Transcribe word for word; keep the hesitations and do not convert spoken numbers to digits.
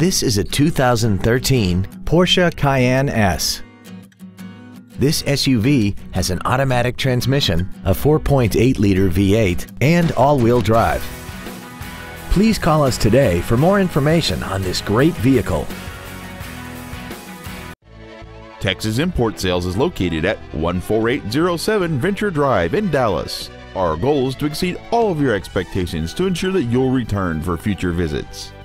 This is a two thousand thirteen Porsche Cayenne S. This S U V has an automatic transmission, a four point eight liter V eight, and all-wheel drive. Please call us today for more information on this great vehicle. Texas Import Sales is located at one four eight zero seven Venture Drive in Dallas. Our goal is to exceed all of your expectations to ensure that you'll return for future visits.